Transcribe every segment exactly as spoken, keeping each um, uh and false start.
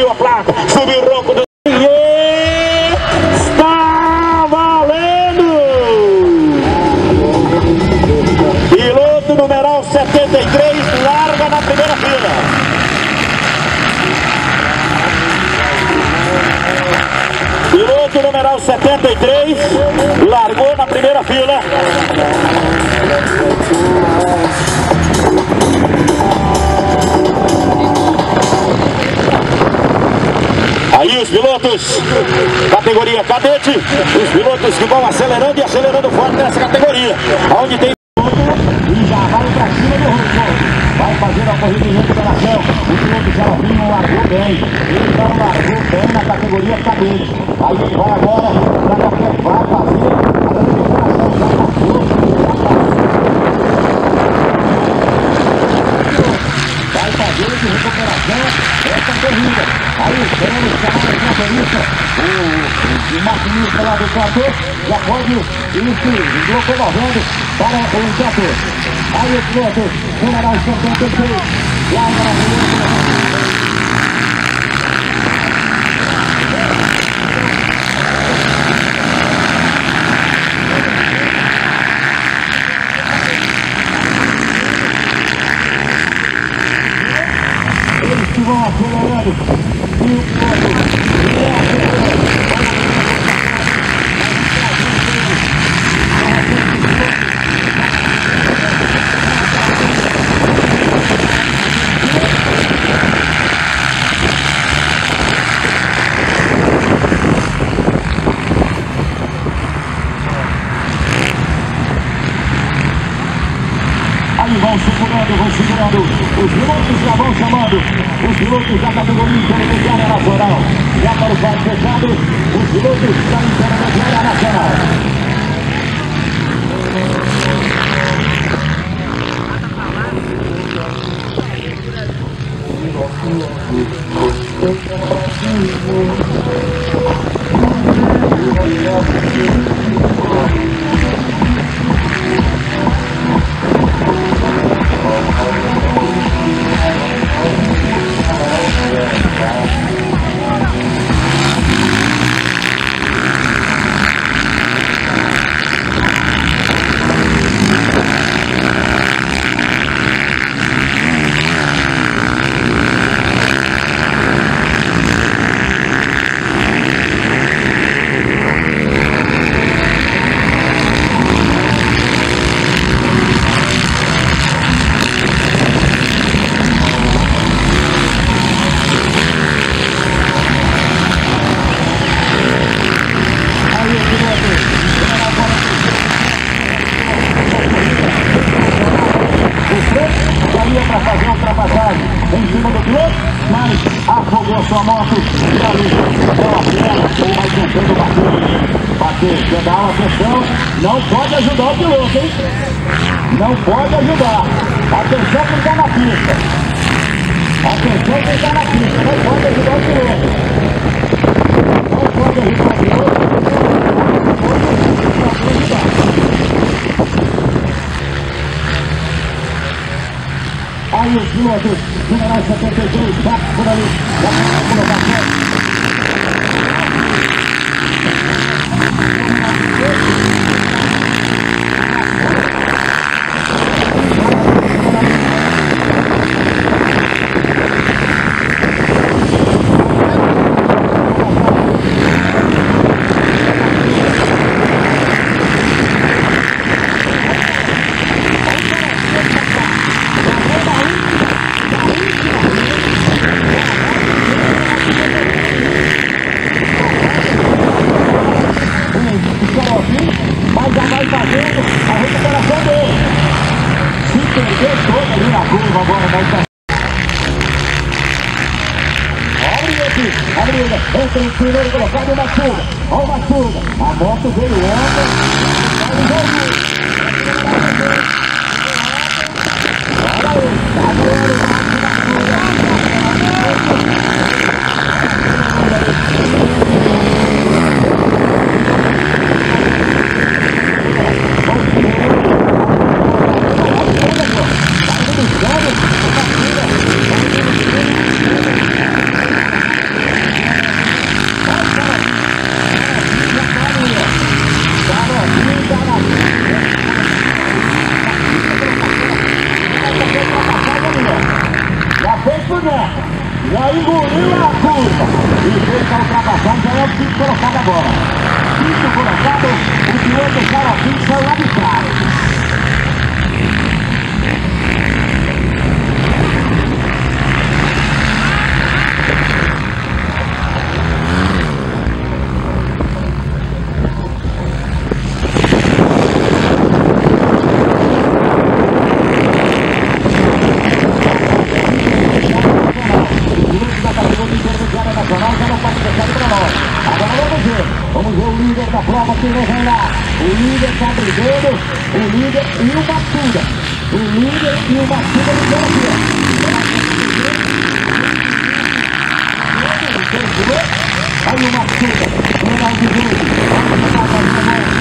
subiu a placa, subiu o ronco do... E está valendo! Piloto numeral setenta e três larga na primeira fila. Piloto numeral setenta e três largou na primeira fila. Aí os pilotos, categoria cadete, os pilotos que vão acelerando e acelerando forte nessa categoria, onde tem e já vai pra cima do ronco, vai fazer a corrida em recuperação. O piloto Jalapinho largou bem, ele não largou bem na categoria cadete. Aí ele vai agora para qualquer vai fazer a recuperação, já passou, vai fazer de recuperação essa corrida. Aí o Breno chamado de motorista, o, o maquinista lá do trator, já pode ir se locomovendo para o trator. Aí o piloto, numeral setenta e seis, larga na primeira. Eles que vão acelerando. E o piloto aí vão segurando, vão segurando, os pilotos já vão chamando, os pilotos da categoria intermediária nacional, já para o quarto fechado, os pilotos da intermediária nacional. Para fazer a ultrapassagem em cima do piloto, mas afogou a sua moto e ali deu a perna, ele vai tentando bater, bater, pedal, atenção, não pode ajudar o piloto, hein? Não pode ajudar, atenção quem está na pista, atenção quem está na pista, não pode ajudar o piloto, não pode ajudar o piloto, não pode ajudar. Aí os pilotos, numeral setenta e três, bate por ali, da primeira colocação. Mas já vai fazendo a recuperação dele. Se perder todo ali na curva, agora vai estar. Abre aqui, a briga entre o primeiro colocado e o Matsuda. Olha o Matsuda, a moto veio ontem. Olha aí, tá doendo o engoliu a curva e fez a ultrapassagem. Já é o quinto colocado agora. Quinto colocado, o piloto Xaropim saiu lá de trás. Da prova que vai ganhar. O líder está brigando, o líder e o Matsuda. O líder e o Matsuda brigando aqui. Aí o Matsuda, final de grupo.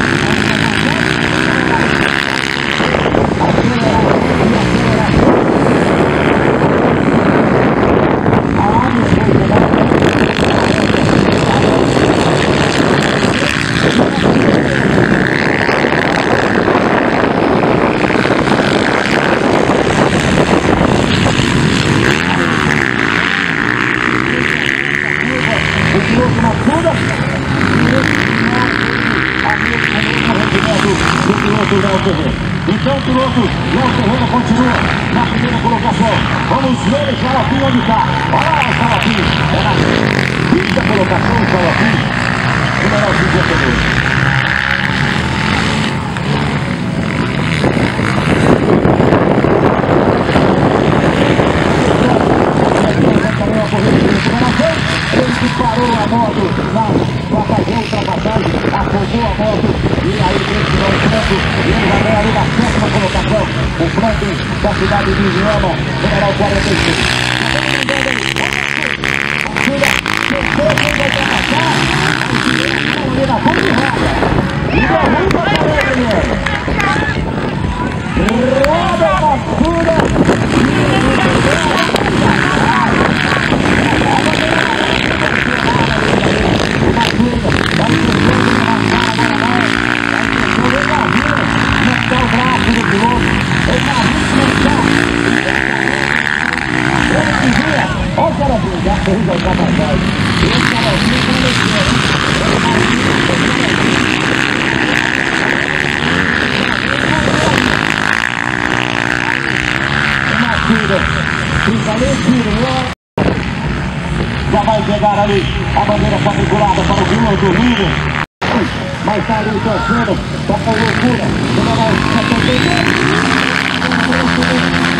Então o piloto Léo Ferreira continua na primeira colocação. Vamos ver o Xaropim onde está. Olha lá o Xaropim. É na quinta colocação o Xaropim. Número cinquenta e dois. Ele que parou a moto para fazer a ultrapassagem, afogou a moto e aí continuou o tempo e ele vai ganhar ali na sétima colocação. O Franklin da cidade de Indiana, numeral quarenta e seis. A Tira, terceiro quem vai ultrapassar, a ali na ponta de roda. E derruba a Daniel. Roda a Tira. Olha o Xaropim, já fez a ultrapassagem. E o Xaropim uma tira, fica ali, tira, já vai pegar ali a bandeira quadriculada para o piloto do líder. Mas está ali torcendo, está com loucura. Número setenta e dois.